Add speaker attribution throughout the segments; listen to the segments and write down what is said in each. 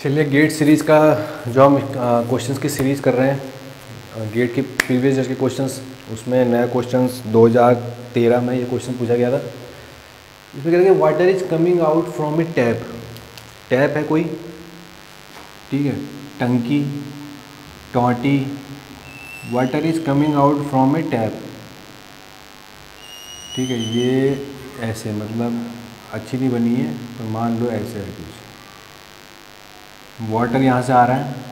Speaker 1: चलिए gate series का जो हम क्वेश्चंस की सीरीज़ कर रहे हैं, गेट के प्रीवियस ईयर के क्वेश्चंस, उसमें नया क्वेश्चंस 2013 में ये क्वेश्चन पूछा गया था। इसमें कह रहे water is coming out from a tap. Tap है कोई, ठीक है, टंकी, टोटी। Water is coming out from a tap, ठीक है। ये ऐसे मतलब अच्छी नहीं बनी है, तो मान लो ऐसे है कुछ। वाटर यहाँ से आ रहा है,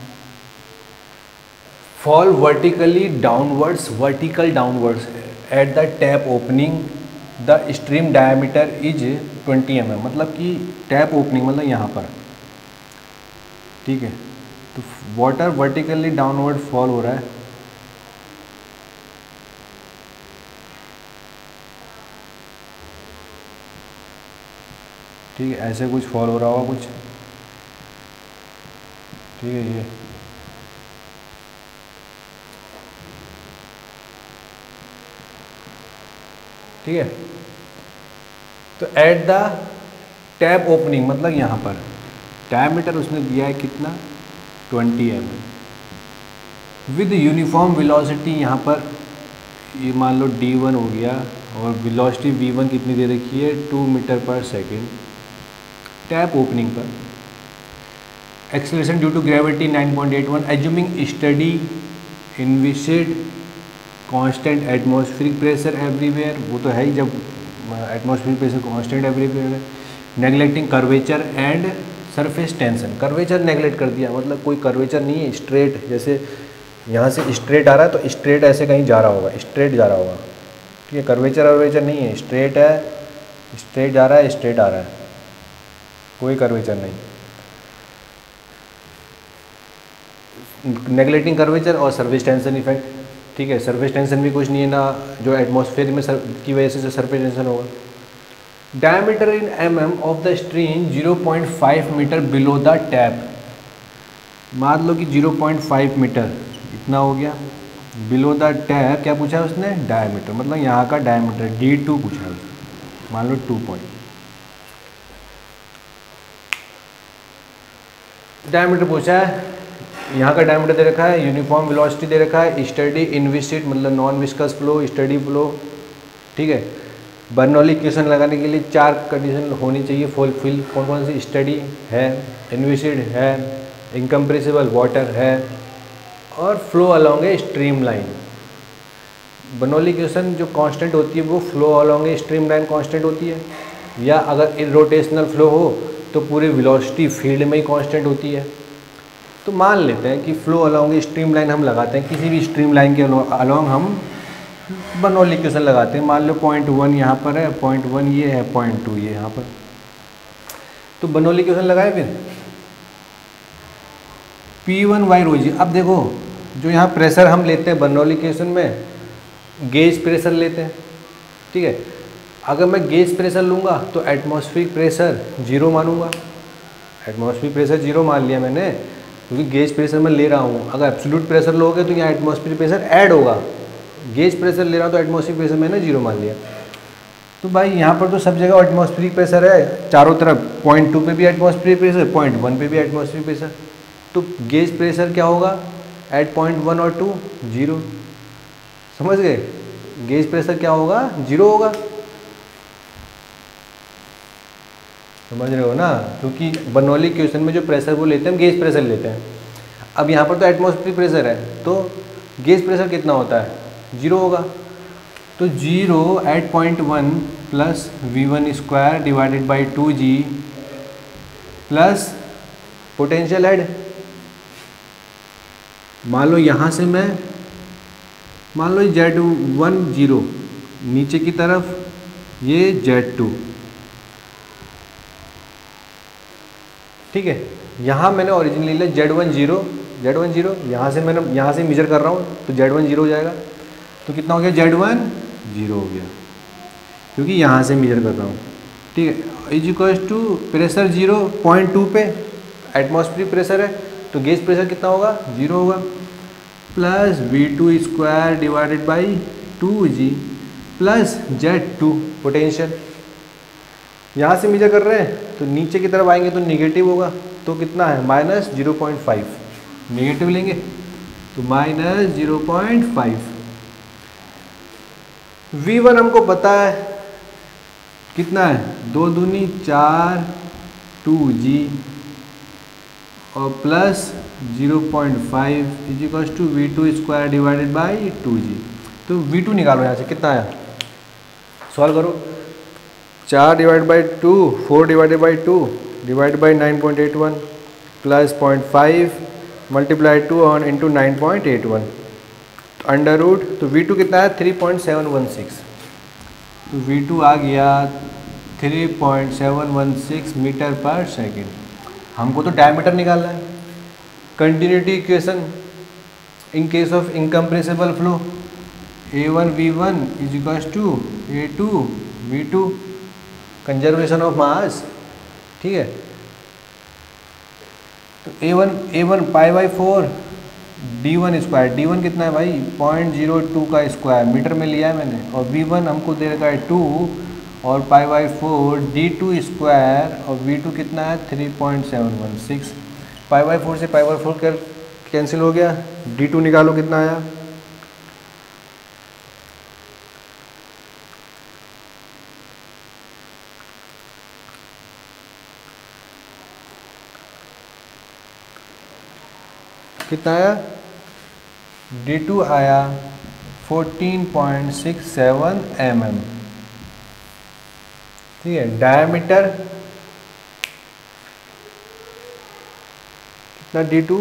Speaker 1: fall vertically downwards, vertical downwards at the tap opening, the stream diameter is 20 mm। मतलब कि टैप ओपनिंग मतलब यहाँ पर, ठीक है। तो वाटर वर्टिकली डाउनवर्ड फॉल हो रहा है, ठीक है, ऐसे कुछ फॉल हो रहा होगा कुछ, ठीक है। ये ठीक है। तो एट द टैप ओपनिंग मतलब यहाँ पर डायमीटर उसने दिया है कितना, 20 mm विद यूनिफॉर्म वेलोसिटी। यहाँ पर ये मान लो d1 हो गया और वेलोसिटी v1 कितनी दे रखी है, 2 मीटर पर सेकेंड। टैप ओपनिंग पर acceleration due to gravity 9.81, assuming steady inviscid constant atmospheric pressure everywhere. वो तो है ही जब एटमॉस्फेरिक प्रेशर कांस्टेंट एवरीवेयर है। Neglecting curvature and surface tension. Curvature neglect कर दिया, मतलब कोई कर्वेचर नहीं है, स्ट्रेट, जैसे यहाँ से स्ट्रेट आ रहा है तो स्ट्रेट ऐसे कहीं जा रहा होगा, स्ट्रेट जा रहा होगा, ठीक है। कर्वेचर वर्वेचर नहीं है, स्ट्रेट है, स्ट्रेट जा रहा है, स्ट्रेट आ रहा है, कोई कर्वेचर नहीं। नेगलेक्टिंग कर्वेचर और सरफेस टेंशन इफेक्ट, ठीक है। सरफेस टेंशन भी कुछ नहीं है ना, जो एटमॉस्फेयर में की वजह से जो सरफेस टेंशन होगा। Diameter in mm of the stream 0.5 metre below the tap. मान लो कि 0.5 मीटर इतना हो गया बिलो द टैप। क्या पूछा है उसने, डायमीटर, मतलब यहाँ का डायमीटर d2 पूछा है उसने, मान लो 2 पॉइंट। डायमीटर पूछा है, यहाँ का डायमीटर दे रखा है, यूनिफॉर्म वेलोसिटी दे रखा है, स्टडी इनविसिड मतलब non viscous flow, steady flow, ठीक है। बर्नौली इक्वेशन लगाने के लिए 4 कंडीशन होनी चाहिए फुलफिल। कौन कौन सी, स्टडी है, इनविसिड है, इनकम्प्रेसिबल वाटर है, और flow along a stream line. Bernoulli equation जो कांस्टेंट होती है वो flow along a stream line constant होती है, या अगर इरोटेशनल फ्लो हो तो पूरी वेलोसिटी फील्ड में ही कांस्टेंट होती है। तो मान लेते हैं कि flow along a stream line हम लगाते हैं, किसी भी स्ट्रीम लाइन के अलोंग हम बर्नौली इक्वेशन लगाते हैं। मान लो 0.1 यहाँ पर है, 0.1 ये है, 0.2 ये यहाँ पर। तो बर्नौली इक्वेशन लगाए फिर P1 बाई रो जी। अब देखो जो यहाँ प्रेशर हम लेते हैं बर्नौली इक्वेशन में, गेज प्रेशर लेते हैं, ठीक है। अगर मैं गेज प्रेशर लूँगा तो एटमॉस्फेरिक प्रेशर 0 मानूंगा। एटमॉस्फेरिक प्रेशर 0 मान लिया मैंने, क्योंकि गेज प्रेशर मैं ले रहा हूँ। अगर एब्सोल्यूट प्रेशर लोगे तो यहाँ एटमॉस्फेरिक प्रेशर ऐड होगा। गेज प्रेशर ले रहा हूँ तो एटमॉस्फेरिक प्रेशर मैंने 0 मान लिया। तो भाई यहाँ पर तो सब जगह एटमॉस्फेरिक प्रेशर है, चारों तरफ। 0.2 पे भी एटमॉस्फेरिक प्रेशर, 0.1 पे भी एटमॉस्फेरिक प्रेशर। तो गेज प्रेशर क्या होगा एट 0.1 और 2, 0। समझ गए, गेज प्रेशर क्या होगा, 0 होगा। समझ रहे हो ना, क्योंकि बर्नौली इक्वेशन में जो प्रेशर वो लेते हैं हम गेज प्रेशर लेते हैं। अब यहाँ पर तो एटमॉस्फेरिक प्रेशर है, तो गेज प्रेशर कितना होता है, 0 होगा। तो 0 at 0.1 plus v1 square divided by 2g plus potential head. मान लो यहाँ से मैं, मान लो Z1 0 नीचे की तरफ, ये Z2, ठीक है। यहाँ मैंने ओरिजिनली लिया Z1 0, यहाँ से मैंने यहाँ से मेजर कर रहा हूँ तो Z1 0 हो जाएगा। तो कितना हो गया, Z1 0 हो गया, क्योंकि यहाँ से मेजर कर रहा हूँ, ठीक है। इज इक्वल्स टू प्रेशर 0, 0.2 पे एटमॉस्फेरिक प्रेशर है, तो गेज प्रेशर कितना होगा, 0 होगा, plus v2 square divided by 2g plus Z2 potential. यहाँ से मेजर कर रहे हैं तो नीचे की तरफ आएंगे तो निगेटिव होगा, तो कितना है -0.5, नेगेटिव लेंगे तो -0.5। V1 हमको पता है कितना है, 2 दूनी 4 2G और plus 0.5 = V2² divided by 2G। तो V2 निकालो यहाँ से, कितना आया, सॉल्व करो। 4 divide by 2, 4 divided by 2 divide by 9.81 plus 0.5 multiply 2 on into 9.81 under root. तो V2 कितना है 3.716। तो V2 आ गया 3.716 मीटर पर सेकेंड। हमको तो डायमीटर निकालना है। Continuity equation in case of incompressible flow, A1 V1 = A2 V2, conservation of mass, ठीक है। तो A1 π/4 D1², D1 कितना है भाई 0.02 का स्क्वायर मीटर में लिया है मैंने, और V1 हमको दे रखा है 2 और π/4 D2² और V2 कितना है 3.716। π/4 से π/4 कैंसिल हो गया, D2 निकालो कितना आया, कितना आया, D2 आया 14.67 mm, ठीक है। डायमीटर कितना, D2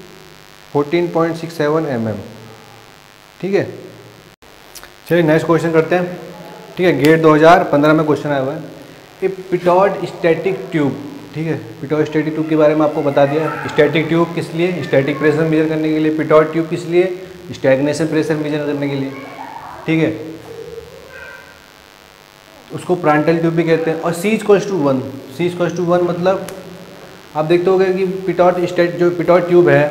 Speaker 1: 14.67 mm, ठीक है। चलिए नेक्स्ट क्वेश्चन करते हैं, ठीक है। गेट 2015 में क्वेश्चन आया हुआ है, ए पिटॉट स्टैटिक ट्यूब, ठीक है। पिटॉट स्टैटिक ट्यूब के बारे में आपको बता दिया। स्टैटिक ट्यूब किस लिए, स्टैटिक प्रेशर मेजर करने के लिए। पिटॉट ट्यूब किस लिए, स्टैग्नेशन प्रेशर मेजर करने के लिए, ठीक है। उसको प्रांटल ट्यूब भी कहते हैं। और C=1, C=1 मतलब आप देखते होंगे कि पिटॉट ट्यूब है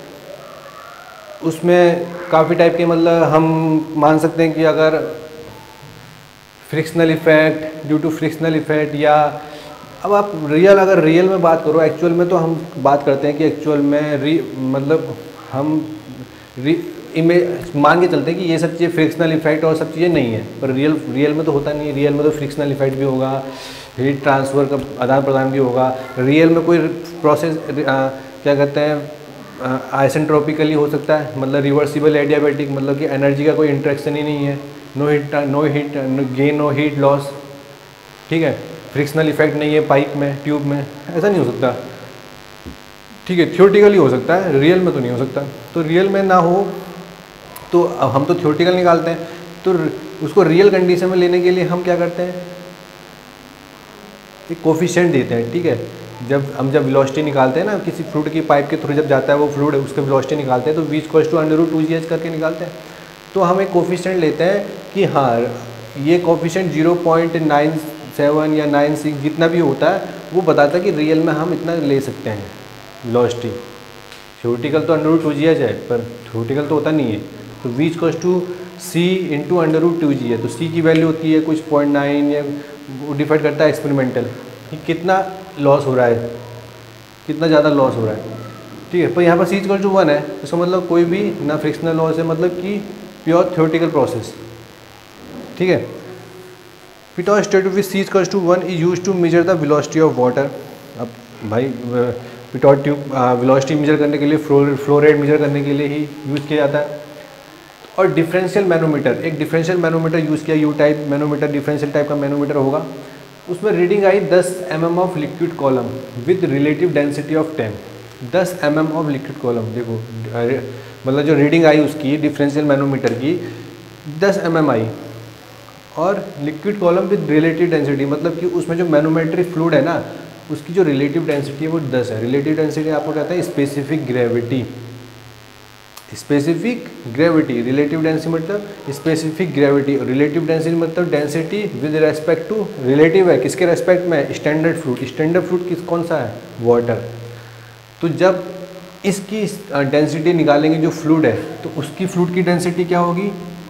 Speaker 1: उसमें काफ़ी टाइप के, मतलब हम मान सकते हैं कि अगर frictional effect, due to frictional effect, या अब आप अगर रियल में बात करो, एक्चुअल में तो हम बात करते हैं कि एक्चुअल में मतलब हम इमेज मान के चलते हैं कि ये सब चीज़ें फ्रिक्शनल इफेक्ट और सब चीज़ें नहीं है, पर रियल में तो होता नहीं है। रियल में तो फ्रिक्शनल इफेक्ट भी होगा, हीट ट्रांसफ़र का आदान प्रदान भी होगा। रियल में कोई प्रोसेस क्या कहते हैं आइसेंट्रोपिकली हो सकता है, मतलब रिवर्सिबल एडियाबैटिक, मतलब कि एनर्जी का कोई इंट्रैक्शन ही नहीं है, no heat gain, no heat loss, ठीक है। फ्रिक्शनल इफेक्ट नहीं है पाइप में, ट्यूब में, ऐसा नहीं हो सकता, ठीक है। थ्योरेटिकली हो सकता है, रियल में तो नहीं हो सकता। तो रियल में ना हो तो हम तो थ्योरेटिकल निकालते हैं, तो उसको रियल कंडीशन में लेने के लिए हम क्या करते हैं, एक कोफिशिएंट देते हैं, ठीक है। जब वेलोसिटी निकालते हैं ना, किसी फ्लूइड की पाइप के थ्रू जब जाता है वो फ्लूइड, उसके वेलोसिटी निकालते हैं तो V =√2gh करके निकालते हैं। तो हम एक कोफिशिएंट लेते हैं कि हाँ ये कोफिशिएंट 0.97 या 96 जितना भी होता है वो बताता है कि रियल में हम इतना ले सकते हैं वेलोसिटी। थ्योरेटिकल तो √2gh है, पर थ्योरेटिकल तो होता नहीं है। तो V C × √2g है, तो C की वैल्यू होती है कुछ 0.9 या डिफाइड करता है एक्सपेरिमेंटल कि कितना लॉस हो रहा है, कितना ज़्यादा लॉस हो रहा है, ठीक है। पर यहाँ पर C = 1 है, इसका मतलब कोई भी ना फ्रिक्शनल लॉस है, मतलब कि प्योर थ्योरेटिकल प्रोसेस, ठीक है। Pitot static with C = 1 is use to measure the velocity of water. अब भाई पिटॉट ट्यूब वेलोसिटी मेजर करने के लिए, फ्लो रेट मेजर करने के लिए ही यूज़ किया जाता है। और डिफरेंशियल मैनोमीटर, एक डिफरेंशियल मैनोमीटर यूज़ किया, U type manometer, differential type का मैनोमीटर होगा। उसमें रीडिंग आई 10 mm of liquid column with relative density of 10, 10 mm of liquid column. देखो मतलब जो रीडिंग आई उसकी डिफरेंशियल मैनोमीटर की 10 mm आई, और liquid column with relative density, मतलब कि उसमें जो मैनोमेट्रिक फ्लूइड है ना उसकी जो रिलेटिव डेंसिटी है वो 10 है। रिलेटिव डेंसिटी आपको कहते हैं specific gravity, specific gravity. Relative density मतलब स्पेसिफिक ग्रेविटी, रिलेटिव डेंसिटी मतलब density with respect to, relative है किसके रेस्पेक्ट में, स्टैंडर्ड फ्लूइड। स्टैंडर्ड फ्लूइड कौन सा है, वाटर। तो जब इसकी डेंसिटी निकालेंगे जो फ्लूइड है, तो उसकी फ्लूइड की डेंसिटी क्या होगी,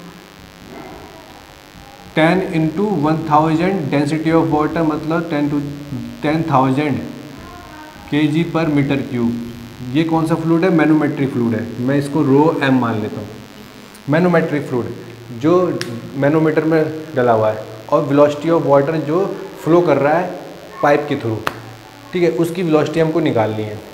Speaker 1: 10 × 1000 डेंसिटी ऑफ वाटर, मतलब 10 to 10,000 kg पर मीटर क्यूब। ये कौन सा फ्लूइड है? मैनोमेट्रिक फ्लूइड है। मैं इसको रो m मान लेता हूँ। मैनोमेट्रिक फ्लूइड जो मैनोमीटर में डला हुआ है, और वेलोसिटी ऑफ वाटर जो फ्लो कर रहा है पाइप के थ्रू, ठीक है, उसकी वेलोसिटी हमको निकालनी है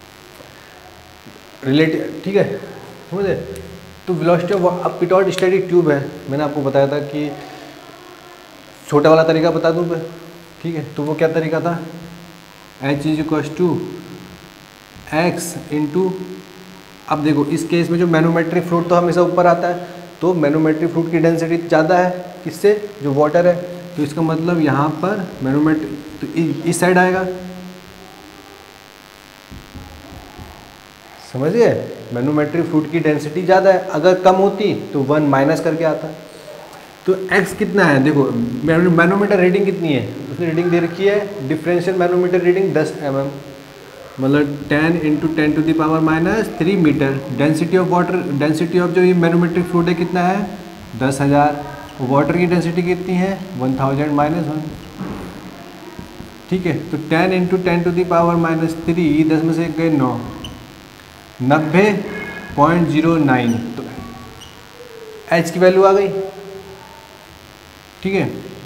Speaker 1: रिलेटिव, ठीक है, समझे? तो वेलोसिटी ऑफ, अब पिटॉट स्टैटिक ट्यूब है, मैंने आपको बताया था कि छोटा वाला तरीका बता दूँ मैं, ठीक है? तो वो क्या तरीका था? H is equal to x into, अब देखो इस केस में जो मैनोमेट्रिक फ्लूइड तो हमेशा ऊपर आता है, तो मैनोमेट्रिक फ्लूइड की डेंसिटी ज़्यादा है किससे? जो वाटर है। तो इसका मतलब यहाँ पर मैनोमेट्रिक तो इस साइड आएगा, समझ गए? मैनोमेट्रिक फ्लूइड की डेंसिटी ज़्यादा है, अगर कम होती तो 1 माइनस करके आता। तो x कितना है? देखो मैनोमीटर रीडिंग कितनी है, उसने रीडिंग दे रखी है, डिफरेंशियल मैनोमीटर रीडिंग 10 mm, मतलब 10 into 10 to the power -3 metre. Density of water, density of जो ये मैनोमेट्रिक फ्लूइड है कितना है? 10,000। वाटर की डेंसिटी कितनी है? 1000 -1, ठीक है? तो 10 इंटू 10 टू द पावर -3, 10 में से एक गए 9, 90.09, तो h की वैल्यू आ गई, ठीक है?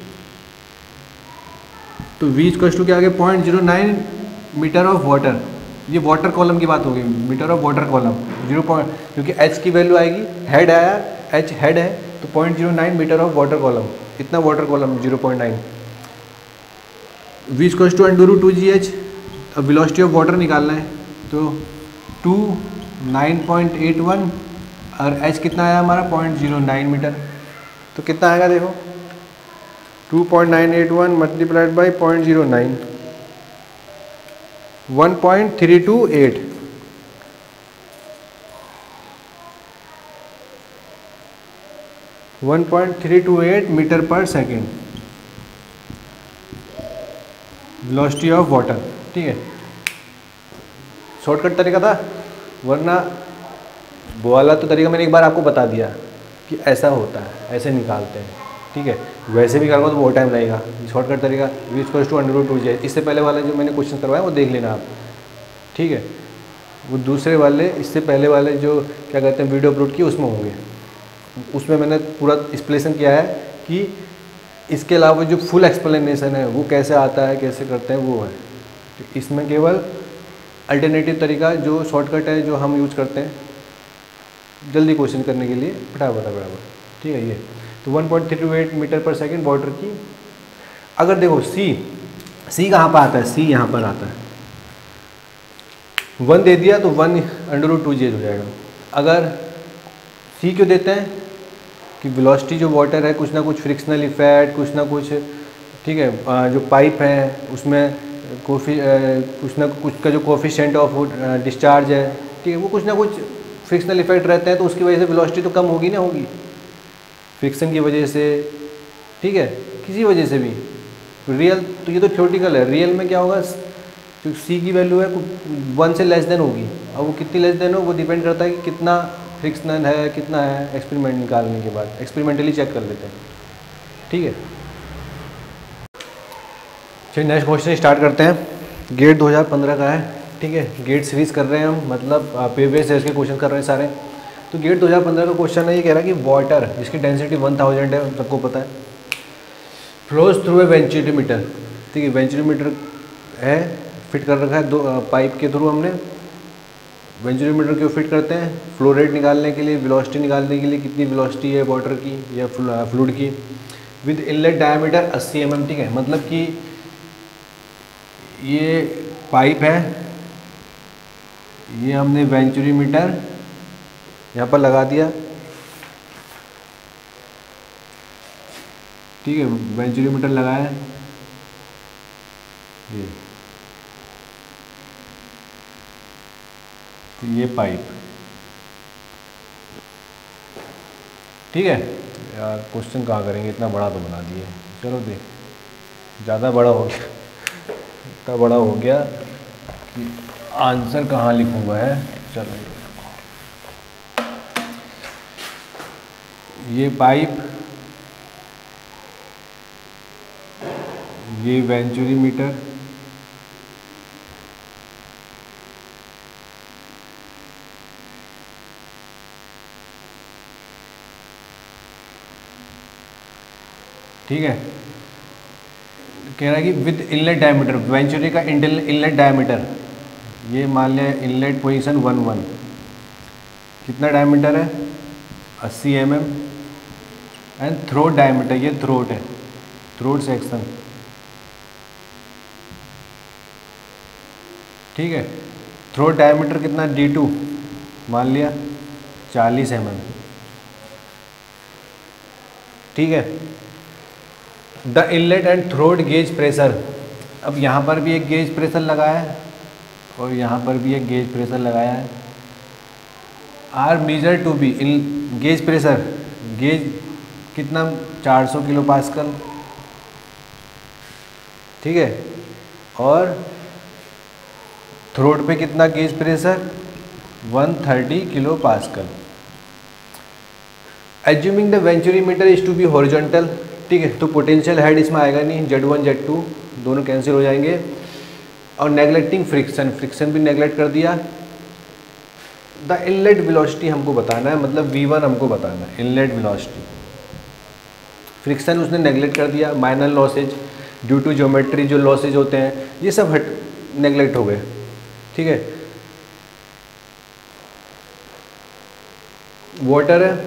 Speaker 1: तो v इक्वल्स टू क्या आ गया? 0.09 मीटर ऑफ वाटर। ये वाटर कॉलम की बात होगी, मीटर ऑफ वाटर कॉलम 0. क्योंकि h की वैल्यू आएगी, हेड आया, h हेड है, तो 0.09 मीटर ऑफ वाटर कॉलम, इतना water column 0.9। v equals to √2gh। अब वेलोसिटी ऑफ वाटर निकालना है, तो 9.81 और h कितना आया हमारा? 0.09 मीटर। तो कितना आएगा देखो, 2.981 मल्टीप्लाइड बाई 0.09, 1.328। मीटर पर सेकेंड वेलोसिटी ऑफ वाटर, ठीक है? शॉर्टकट तरीका था, वरना वो वाला तो तरीका मैंने एक बार आपको बता दिया कि ऐसा होता है, ऐसे निकालते हैं, ठीक है? वैसे भी करोगे तो बहुत टाइम लगेगा। शॉर्टकट तरीका v इक्वल्स टू √2gh। इससे पहले वाला जो मैंने क्वेश्चन करवाया वो देख लेना आप, ठीक है? वो दूसरे वाले, इससे पहले वाले जो क्या कहते हैं वीडियो अपलोड किए उसमें होंगे, उसमें मैंने पूरा एक्सप्लेनेशन किया है कि इसके अलावा जो फुल एक्सप्लेनेशन है वो कैसे आता है, कैसे करते हैं, वो है। तो इसमें केवल अल्टरनेटिव तरीका जो शॉर्टकट है जो हम यूज करते हैं जल्दी क्वेश्चन करने के लिए, फटाफट, ठीक है? ये तो 1.328 मीटर पर सेकेंड वाटर की। अगर देखो सी कहाँ पर आता है? सी यहाँ पर आता है। 1 दे दिया तो 1 √2gh हो जाएगा। अगर सी क्यों देते हैं? कि वेलोसिटी जो वाटर है, कुछ ना कुछ फ्रिक्शनल इफेक्ट, कुछ ना कुछ, ठीक है, जो पाइप है उसमें कुछ ना कुछ का जो कोफिशिएंट ऑफ डिस्चार्ज है, ठीक है, वो कुछ ना कुछ फ्रिक्शनल इफेक्ट रहते हैं, तो उसकी वजह से वेलोसिटी तो कम होगी ना, होगी फ्रिक्शन की वजह से, ठीक है, किसी वजह से भी। रियल तो ये तो थ्योरेटिकल है, रियल में क्या होगा? जो सी की वैल्यू है 1 से लेस देन होगी, और वो कितनी लेस देन हो वो डिपेंड करता है कि कितना फ्रिक्शनल है, कितना है। एक्सपेरिमेंट निकालने के बाद एक्सपेरिमेंटली चेक कर लेते हैं, ठीक है? चलिए नेक्स्ट क्वेश्चन स्टार्ट करते हैं। गेट 2015 का है, ठीक है? गेट सीरीज कर रहे हैं हम, मतलब प्रीवियस ईयर्स के क्वेश्चन कर रहे हैं सारे। तो गेट 2015 का क्वेश्चन है, ये कह रहा है कि वाटर जिसकी डेंसिटी 1000 है, सबको पता है, फ्लोज थ्रू ए वेंचुरीमीटर, ठीक है? वेंचुरीमीटर है, फिट कर रखा है दो पाइप के थ्रू। हमने वेंचुरीमीटर क्यों फिट करते हैं? फ्लो रेट निकालने के लिए, वेलोसिटी निकालने के लिए, कितनी वेलोसिटी है वाटर की या फ्लूइड की, विद इनलेट डायमीटर 80 mm, ठीक है? मतलब कि ये पाइप है, ये हमने वेंचुरीमीटर यहाँ पर लगा दिया, ठीक है? वेंचुरीमीटर लगाया, ये पाइप, ठीक है? यार क्वेश्चन कहाँ करेंगे, इतना बड़ा तो बना दिए। चलो देख, ज़्यादा बड़ा हो गया, इतना बड़ा हो गया कि आंसर कहाँ लिखूँगा है। चलो ये पाइप, ये वेंचुरीमीटर, ठीक है, कह रहा है कि विद इनलेट डायमीटर, वेंचुरी का इनलेट डायमीटर, ये मान लिया इनलेट पोजीशन 1 कितना डायमीटर है 80 mm, एंड थ्रोट डायमीटर, ये थ्रोट है, थ्रोट सेक्शन, ठीक है। थ्रोट डायमीटर कितना D2 मान लिया 40 mm, ठीक है। The inlet and throat gauge pressure, अब यहाँ पर भी एक गेज प्रेशर लगाया है और यहाँ पर भी एक गेज प्रेशर लगाया है, are measure to be in gauge pressure, gauge कितना 400 किलो पास्कल, ठीक है, और थ्रोट पे कितना gauge pressure 130 kilo pascal. Assuming the venturi meter is to be horizontal, ठीक है, तो पोटेंशियल हेड इसमें आएगा नहीं, Z1 Z2 दोनों कैंसिल हो जाएंगे, और नेगलेक्टिंग फ्रिक्शन, फ्रिक्शन भी नेगलेक्ट कर दिया। द इनलेट वेलोसिटी हमको बताना है, मतलब V1 हमको बताना है, इनलेट वेलोसिटी, फ्रिक्शन उसने नेगलेक्ट कर दिया, minor losses due to geometry जो लॉसेज होते हैं ये सब नेगलेक्ट हो गए, ठीक है। वाटर है,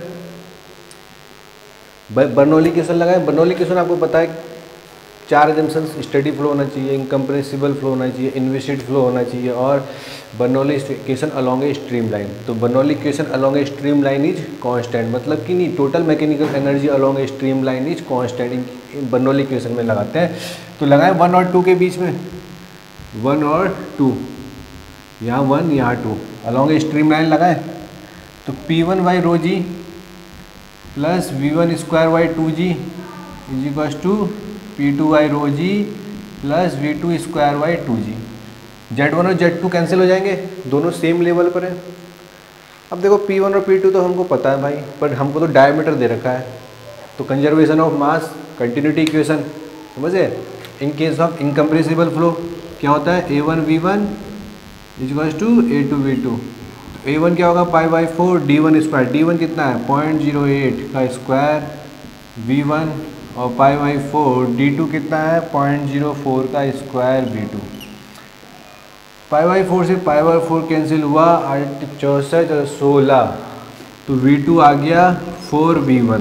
Speaker 1: बर्नौली क्वेश्चन लगाए, बर्नौली क्वेश्चन आपको पता है 4 एजम्पशंस, स्टेडी फ्लो होना चाहिए, इनकम्प्रेसिबल फ्लो होना चाहिए, इनविसिड फ्लो होना चाहिए, और Bernoulli question along a stream line. तो Bernoulli question along a stream line is constant, मतलब कि नहीं, total mechanical energy along a stream line is constant, Bernoulli question में लगाते हैं। तो लगाए 1 और 2 के बीच में, 1 और 2, यहाँ 1 यहाँ 2, अलोंग ए स्ट्रीम लाइन लगाए, तो P1 by rho g plus V1 square by 2g is equal to P2 by rho g plus V2 square by 2g। Z1 और Z2 कैंसिल हो जाएंगे, दोनों सेम लेवल पर है। अब देखो P1 और P2 तो हमको पता है भाई, पर हमको तो डायमीटर दे रखा है, तो conservation of mass, continuity equation समझे। In case of incompressible flow क्या होता है, A1 V1 is equal to A2 V2, A1 क्या होगा pi by 4 D1 square, D1 कितना है 0.08 का स्क्वायर V1, और पाई बाई 4 D2 कितना है 0.04 का स्क्वायर V2। पाई बाई 4 से पाई बाई 4 कैंसिल हुआ, 64 और 16, तो V2 आ गया 4V1,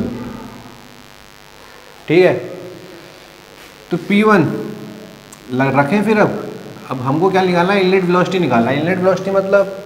Speaker 1: ठीक है। तो P1 रखें फिर, अब हमको क्या निकालना है, इनलेट वेलोसिटी निकालना है। इनलेट वेलोसिटी मतलब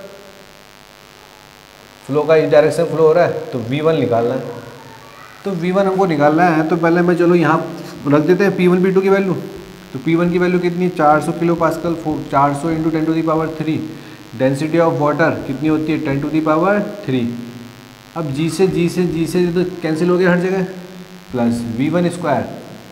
Speaker 1: फ्लो का इस डायरेक्शन फ्लो हो रहा है, तो V1 निकालना है। तो V1 हमको निकालना है, तो पहले मैं चलो यहाँ रख देते हैं P1 P2 की वैल्यू। तो P1 की वैल्यू कितनी, 400 kilo pascal, 400 into 10 to the power 3। Density of water कितनी होती है 10 टू दी पावर 3। अब G से तो कैंसिल हो गया हर जगह, प्लस V1 स्क्वायर,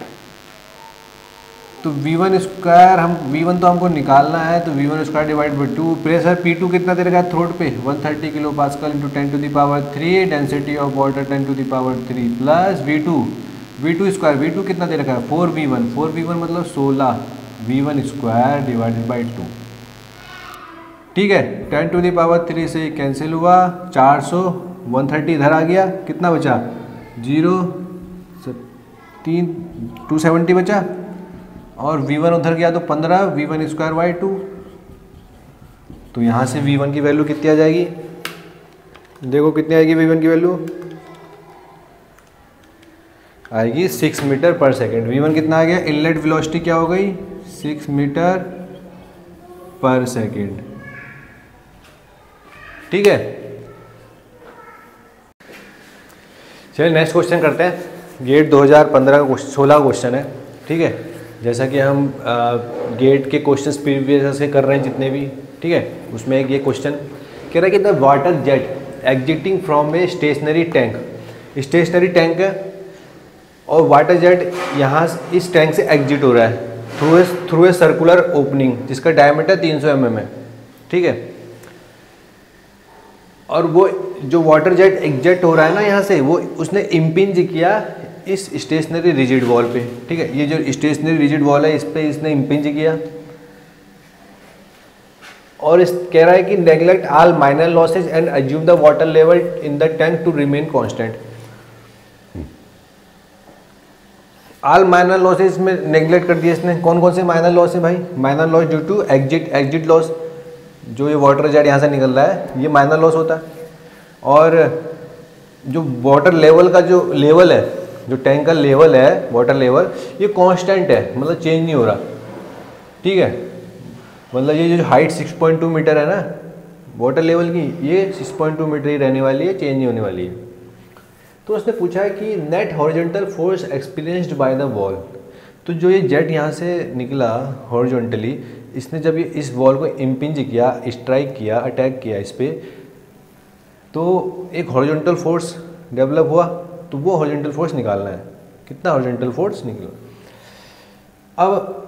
Speaker 1: तो V1 स्क्वायर, हम V1 तो हमको निकालना है, तो V1 square divide by 2। Pressure P2 कितना दे रखा है थ्रोट पे 130 kilo pascal into 10 to the power 3, density of water 10 to the power 3, plus V2 square, V2 कितना दे रखा है 4V1 मतलब 16 V1 स्क्वायर डिवाइडेड बाई 2, ठीक है। 10 टू दी पावर 3 से कैंसिल हुआ, 400, 130 इधर आ गया, कितना बचा 0, 3, 270 बचा, और V1 उधर गया तो 15 V1 स्क्वायर बाई 2। तो यहाँ से V1 की वैल्यू कितनी आ जाएगी, देखो कितनी आएगी V1 की वैल्यू, आएगी 6 मीटर पर सेकेंड। V1 कितना आ गया, इनलेट वेलोसिटी क्या हो गई 6 मीटर पर सेकेंड, ठीक है। चलिए नेक्स्ट क्वेश्चन करते हैं। गेट 2015 का 16 क्वेश्चन है, ठीक है। जैसा कि हम गेट के क्वेश्चंस प्रीवियस से कर रहे हैं जितने भी, ठीक है, उसमें एक ये क्वेश्चन कह रहा है कि the water jet exiting from a stationary tank, stationary tank है और वाटर जेट यहाँ इस टैंक से एग्जिट हो रहा है थ्रू ए सर्कुलर ओपनिंग जिसका डायमीटर 300 mm है, ठीक है। और वो जो वाटर जेट एग्जिट हो रहा है ना यहाँ से, वो उसने इम्पिंज किया इस स्टेशनरी रिजिड वॉल पे, ठीक है। ये जो स्टेशनरी रिजिड वॉल है इस पे इसने इम्पिंज किया, और इस कह रहा है कि neglect all minor losses and assume the water level in the tank to remain constant. All minor losses में नेग्लेक्ट कर दिया इसने। कौन कौन से माइनर लॉस है भाई? Minor loss due to exit loss, जो ये वाटर जेट यहाँ से निकल रहा है ये माइनर लॉस होता है। और जो वाटर लेवल का जो लेवल है, जो टैंक का लेवल है वाटर लेवल, ये कांस्टेंट है, मतलब चेंज नहीं हो रहा, ठीक है। मतलब ये जो हाइट 6.2 मीटर है ना वाटर लेवल की, ये 6.2 मीटर ही रहने वाली है, चेंज नहीं होने वाली है। तो उसने पूछा है कि net horizontal force experienced by the wall. तो जो ये जेट यहाँ से निकला हॉरिजॉन्टली, इसने जब ये इस वॉल को इम्पिंज किया, स्ट्राइक किया, अटैक किया इस पर, तो एक हॉरिजॉन्टल फोर्स डेवलप हुआ। तो वो हॉरिजॉन्टल फोर्स निकालना है, कितना हॉरिजॉन्टल फोर्स निकला। अब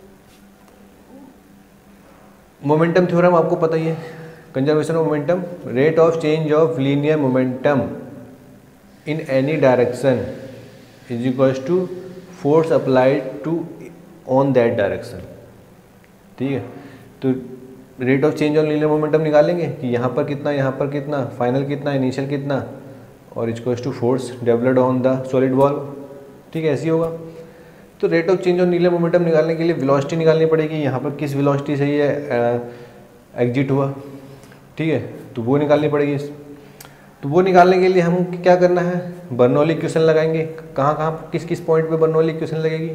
Speaker 1: मोमेंटम थ्योरम आपको पता ही है, conservation of momentum, rate of change of linear momentum in any direction is equals to force applied to on that direction, ठीक है। तो rate of change of linear momentum निकालेंगे कि यहाँ पर कितना, यहाँ पर कितना, फाइनल कितना, इनिशियल कितना, और equals to force developed on the solid wall, ठीक है, ऐसे ही होगा। तो rate of change of linear momentum निकालने के लिए वेलोसिटी निकालनी पड़ेगी, यहाँ पर किस वेलोसिटी से ये एग्जिट हुआ, ठीक है, तो वो निकालनी पड़ेगी। तो वो निकालने के लिए हम क्या करना है, बर्नौली इक्वेशन लगाएंगे। कहाँ कहाँ किस किस पॉइंट पे बर्नौली इक्वेशन लगेगी?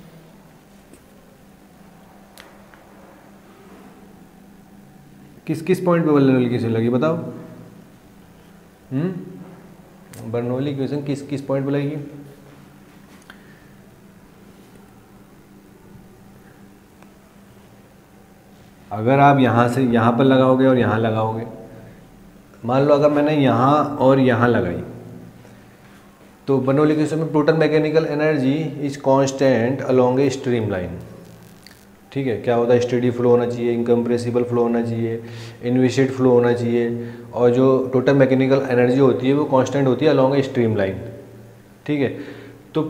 Speaker 1: किस किस पॉइंट पे बर्नौली इक्वेशन लगी बताओ? बर्नौली इक्वेशन किस किस पॉइंट पे लगेगी? अगर आप यहाँ से यहाँ पर लगाओगे और यहाँ लगाओगे, मान लो अगर मैंने यहाँ और यहाँ लगाई, तो बर्नौली इक्वेशन में total mechanical energy is constant along a stream line, ठीक है। क्या होता है, स्टेडी फ्लो होना चाहिए, इनकम्प्रेसिबल फ्लो होना चाहिए, इनविसिड फ्लो होना चाहिए, और जो टोटल मैकेनिकल एनर्जी होती है वो कांस्टेंट होती है अलोंग ए स्ट्रीम लाइन, ठीक है। तो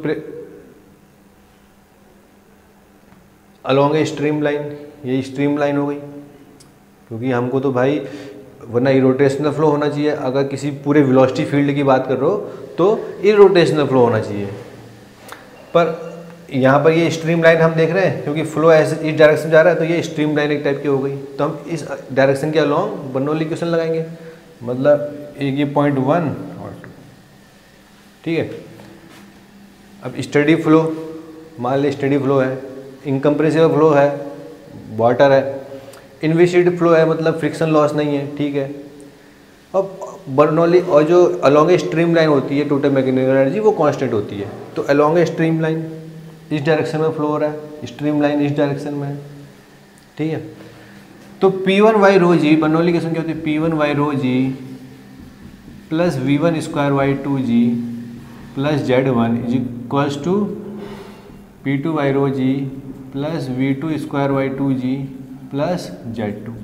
Speaker 1: अलोंग ए स्ट्रीम लाइन, ये स्ट्रीम लाइन हो गई, क्योंकि हमको तो भाई वरना इरोटेशनल फ्लो होना चाहिए। अगर किसी पूरे वेलोसिटी फील्ड की बात कर रहे हो तो इरोटेशनल फ्लो होना चाहिए, पर यहाँ पर ये स्ट्रीम लाइन हम देख रहे हैं क्योंकि फ्लो ऐसे इस डायरेक्शन में जा रहा है, तो ये स्ट्रीम लाइन एक टाइप की हो गई। तो हम इस डायरेक्शन के अलोंग बर्नौली इक्वेशन लगाएंगे, मतलब एक ये पॉइंट 1 और 2, ठीक है। अब स्टेडी फ्लो, मान ली स्टेडी फ्लो है, इनकम्प्रेसिबल फ्लो है, वाटर है, इनविसिड फ्लो है, मतलब फ्रिक्शन लॉस नहीं है, ठीक है। अब बर्नौली और जो अलोंग ए स्ट्रीम लाइन होती है टोटल मैकेनिकल एनर्जी वो कांस्टेंट होती है। तो अलोंग ए स्ट्रीम लाइन इस डायरेक्शन में फ्लो हो रहा है, स्ट्रीम लाइन इस डायरेक्शन में है, ठीक है। तो P1 by rho g, Bernoulli equation क्या होती है, P1 by rho g plus V1 square by 2G plus Z1 is equals to P2 by rho g plus V2 square by 2G plus Z2,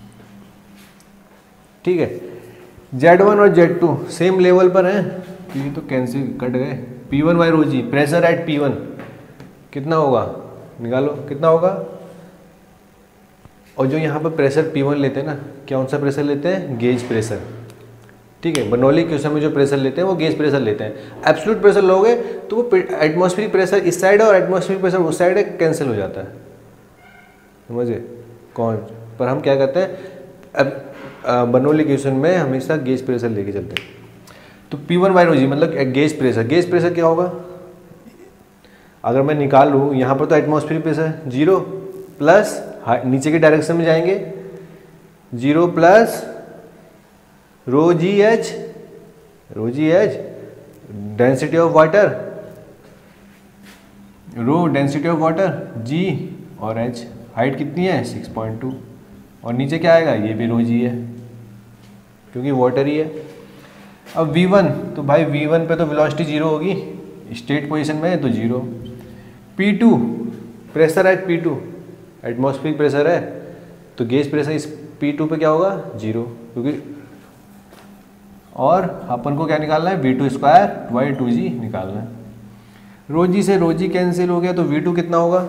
Speaker 1: ठीक है। Z1 और Z2 same level पर हैं, तो ये तो कैंसिल कट गए। P1 by rho g, pressure at P1 कितना होगा, निकालो कितना होगा। और जो यहाँ पर प्रेशर P1 लेते हैं ना, कौन सा प्रेशर लेते हैं, गेज प्रेशर, ठीक है। बर्नौली इक्वेशन में जो प्रेशर लेते हैं वो गेज प्रेशर लेते हैं। एब्सोल्यूट प्रेशर लोगे तो वो एटमॉस्फेरिक प्रेशर इस साइड है और एटमॉस्फेरिक प्रेशर उस साइड है, कैंसिल हो जाता है, समझे कौन। पर हम क्या करते हैं, अब बर्नौली इक्वेशन में हमेशा गेज प्रेशर लेके चलते हैं। तो P1 बाई रो जी मतलब गेज प्रेशर, गेज प्रेशर क्या होगा, अगर मैं निकाल लूँ यहाँ पर तो एटमॉस्फेरिक प्रेशर 0 प्लस नीचे के डायरेक्शन में जाएंगे 0 plus rho g h density of water, rho density of water g, और एच हाइट कितनी है 6.2, और नीचे क्या आएगा, ये भी रो जी है क्योंकि वाटर ही है। अब V1, तो भाई V1 पे तो वेलोसिटी 0 होगी, स्टेट पोजीशन में है तो 0। P2 pressure at P2 atmospheric pressure है, तो गेज प्रेशर इस P2 पे क्या होगा 0, क्योंकि और अपन को क्या निकालना है, V2 स्क्वायर बाई 2G निकालना है। रो जी से रो जी कैंसिल हो गया, तो V2 कितना होगा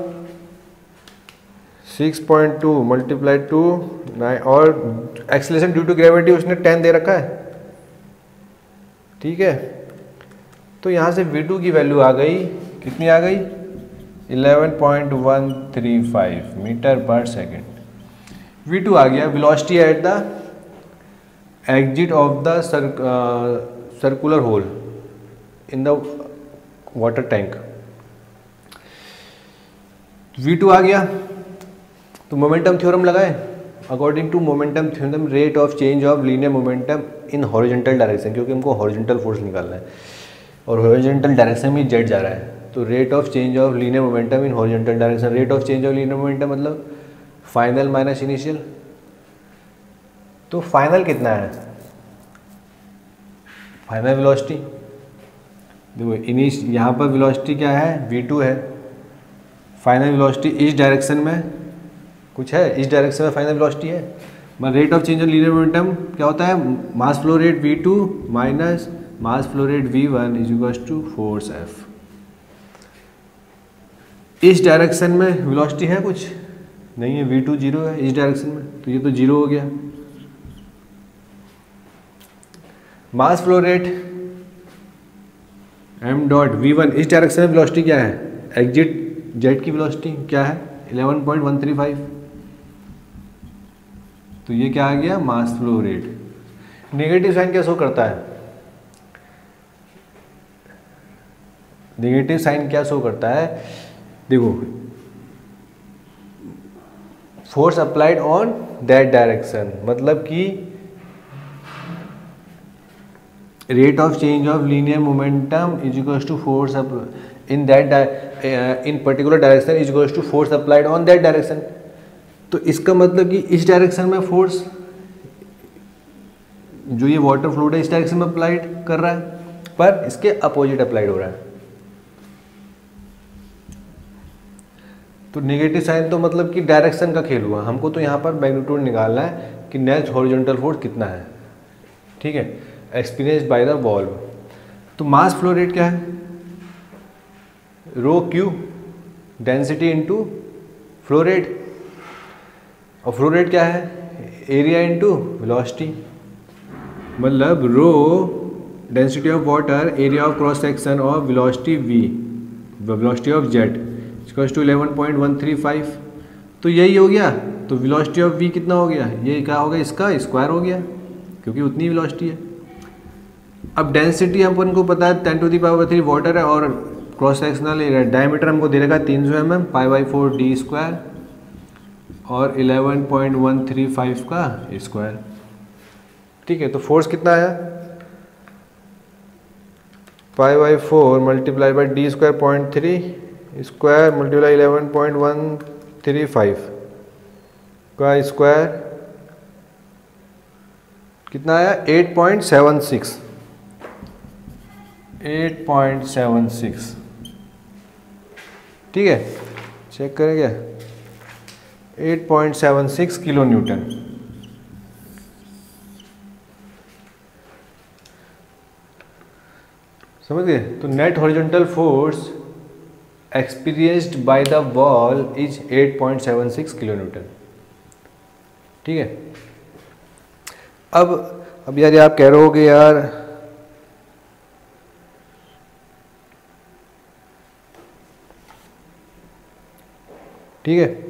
Speaker 1: 6.2 मल्टीप्लाई 2 9, और एक्सेलरेशन ड्यू टू ग्रेविटी उसने 10 दे रखा है, ठीक है। तो यहाँ से V2 की वैल्यू आ गई कितनी आ गई 11.135 मीटर पर सेकेंड। V2 आ गया velocity at the exit of the circular hole in the water tank. V2 आ गया तो मोमेंटम थ्योरम लगाए। According to momentum theorem rate of change of linear momentum in horizontal direction, क्योंकि हमको horizontal force निकालना है और हॉरिजॉन्टल डायरेक्शन में जेट जा रहा है, तो rate of change of linear momentum in horizontal direction, rate of change of linear momentum मतलब फाइनल माइनस इनिशियल। तो फाइनल कितना है, फाइनल वेलोसिटी देखो यहाँ पर वेलोसिटी क्या है V2 है, फाइनल वेलोसिटी इस डायरेक्शन में कुछ है, इस डायरेक्शन में फाइनल वेलोसिटी है। मतलब rate of change of linear momentum क्या होता है, mass flow rate V2 minus mass flow rate V1 is equal to force F। इस डायरेक्शन में वेलोसिटी है कुछ नहीं है, V2 जीरो है इस डायरेक्शन में, तो ये तो जीरो हो गया। Mass flow rate m dot V1 इस डायरेक्शन में वेलोसिटी क्या है, एग्जिट जेट की वेलोसिटी क्या है 11.135, तो ये क्या आ गया mass flow rate. Negative sign क्या शो करता है, नेगेटिव साइन क्या शो करता है, देखो force applied on that direction, मतलब कि rate of change of linear momentum is equal to force in that in particular direction is equal to force applied on that direction. तो इसका मतलब कि इस डायरेक्शन में फोर्स जो ये वाटर फ्लूइड है इस डायरेक्शन में अप्लाइड कर रहा है, पर इसके अपोजिट अप्लाइड हो रहा है। तो नेगेटिव साइन तो मतलब कि डायरेक्शन का खेल हुआ, हमको तो यहाँ पर मैग्नीट्यूड निकालना है कि नेट हॉरिजॉन्टल फोर्स कितना है, ठीक है, एक्सपीरियंस्ड बाय द वॉल्व। तो मास फ्लो रेट क्या है, rho Q density into flow rate, और फ्लो रेट क्या है एरिया इनटू वेलोसिटी, मतलब rho density of water, area of cross section और velocity v, velocity of jet equals to 11.135। तो यही हो गया, तो वेलोसिटी ऑफ v कितना हो गया, ये क्या होगा इसका स्क्वायर हो गया क्योंकि उतनी वेलोसिटी है। अब डेंसिटी अपन को पता है 10⁻³ वाटर है और क्रॉस सेक्शनल एरिया डायमीटर हमको दे रखा 300 mm π/4 d स्क्वायर और 11.135 का स्क्वायर, ठीक है। तो फोर्स कितना आया π/4 multiply by d square 0.3 square multiply 11.135 का स्क्वायर कितना आया 8.76, ठीक है, चेक करें क्या 8.76 किलो न्यूटन। समझ गए। तो net horizontal force experienced by the wall is 8.76 kilo newton, ठीक है। अब यार आप कह रहे हो कि यार ठीक है,